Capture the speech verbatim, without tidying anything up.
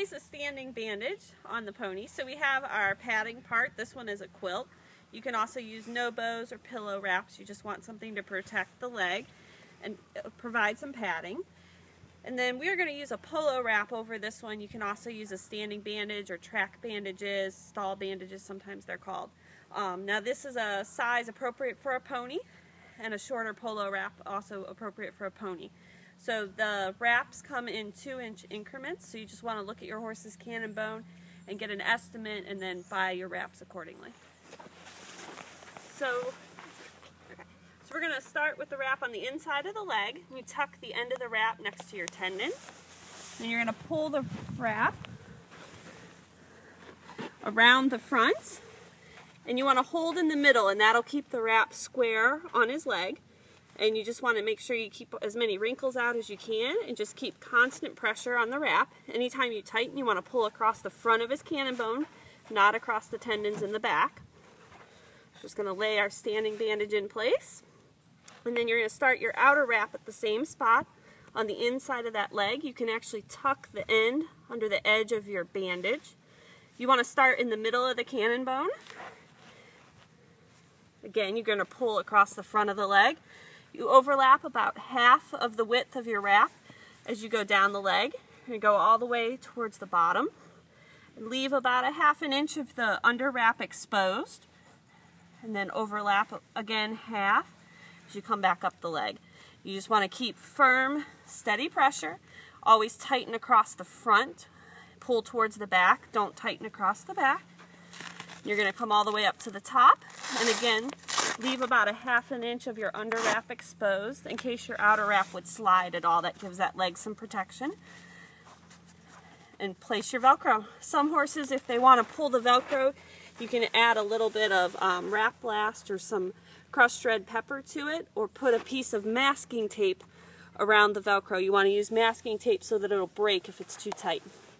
place a standing bandage on the pony. So we have our padding part. This one is a quilt. You can also use no bows or pillow wraps. You just want something to protect the leg and provide some padding. And then we are going to use a polo wrap over this one. You can also use a standing bandage or track bandages, stall bandages sometimes they're called. Um, now this is a size appropriate for a pony, and a shorter polo wrap also appropriate for a pony. So the wraps come in two inch increments, so you just want to look at your horse's cannon bone and get an estimate and then buy your wraps accordingly. So So we're going to start with the wrap on the inside of the leg. You tuck the end of the wrap next to your tendon. Then you're going to pull the wrap around the front. And you want to hold in the middle, and that'll keep the wrap square on his leg. And you just want to make sure you keep as many wrinkles out as you can and just keep constant pressure on the wrap. Anytime you tighten, you want to pull across the front of his cannon bone, not across the tendons in the back. Just going to lay our standing bandage in place. And then you're going to start your outer wrap at the same spot on the inside of that leg. You can actually tuck the end under the edge of your bandage. You want to start in the middle of the cannon bone. Again, you're going to pull across the front of the leg. You overlap about half of the width of your wrap as you go down the leg. You're going to go all the way towards the bottom. And leave about a half an inch of the under wrap exposed. And then overlap again half as you come back up the leg. You just want to keep firm, steady pressure. Always tighten across the front. Pull towards the back. Don't tighten across the back. You're going to come all the way up to the top. And again, leave about a half an inch of your under wrap exposed in case your outer wrap would slide at all. That gives that leg some protection. And place your Velcro. Some horses, if they want to pull the Velcro, you can add a little bit of um, Wrap Blast or some crushed red pepper to it, or put a piece of masking tape around the Velcro. You want to use masking tape so that it'll break if it's too tight.